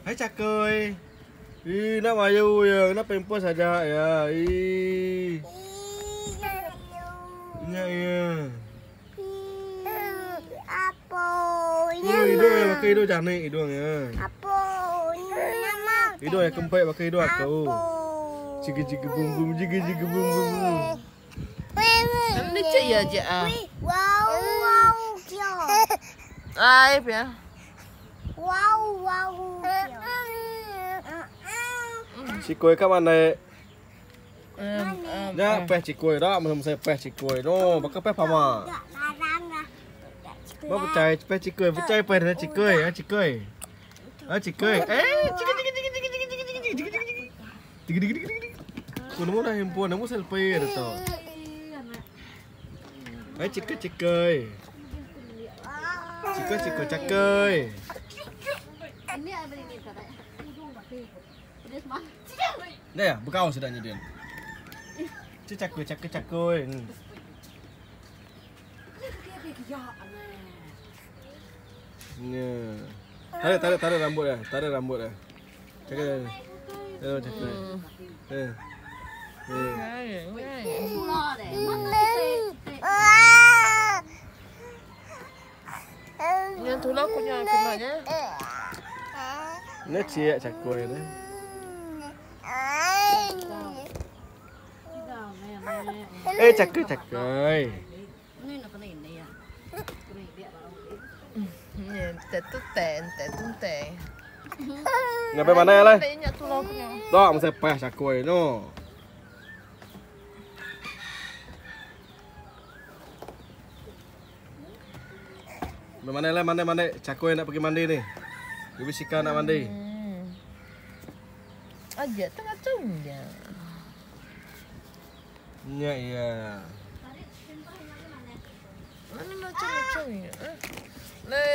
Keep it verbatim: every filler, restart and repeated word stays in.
Hai Cakoy. Ih, nak mayu ya, nak pempos saja ya. Ih. Iya, iya. Apa? Oh, hidung ya, pakai hidung cantik hidung ya. Apa? Nama. Hidung ya kempek pakai hidung aku. Jigi jigi bum bum, jigi jigi bum bum. Nanti cek ya cek ah. Wow, wow, kyo. Ai ya. Wow, wow, kyo. Cikoi kat mana? Um, um, Ya, peh cikoi dah, macam saya peh cikoi. No, pakai peh pama. Larang lah. Mau percaya peh cikoi, percaya peh dengan cikoi, ah cikoi. Ah cikoi. Eh, ciki ciki ciki ciki ciki ciki ciki ciki ciki ciki. Ciki ciki ciki ciki. Kau nemu dah handphone, nemu selfie dah tu. Eh, cikoi cikoi. Cikoi cikoi cikoi. Dah ya, berkau sedangnya dia. Cikoi cikoi cikoi. Ya. Tarik tarik tarik rambut dah, tarik rambut dah. Cakap. Eh, cakap. Eh. Eh. Yang tu lah punya kemanya. Ini cik cakoi ni. Eh, cakoi cakoi. Ni tetu ten, tetu ten. Ngapai mana ya lah? Yang tu lah punya. Tak, masa peh cakoi no. Mana lah, mana mana cakoi nak pergi mandi ni. Ibu Sika nak mandi. Hmm. Aja tengah cungnya. Ya, ya. Mana macam macam ni?